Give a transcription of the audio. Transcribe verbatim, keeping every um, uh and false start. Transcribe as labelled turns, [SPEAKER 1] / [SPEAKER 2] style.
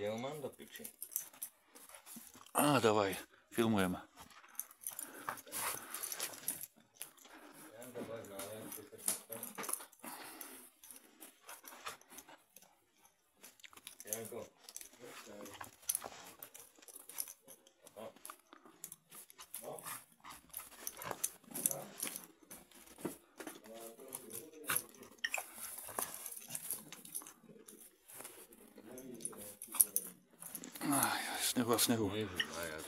[SPEAKER 1] Kde ho mám do piči?
[SPEAKER 2] Á, dávaj, filmujem.
[SPEAKER 1] Janko.
[SPEAKER 2] Aj, snehu a snehu.
[SPEAKER 1] Ježiš, aj,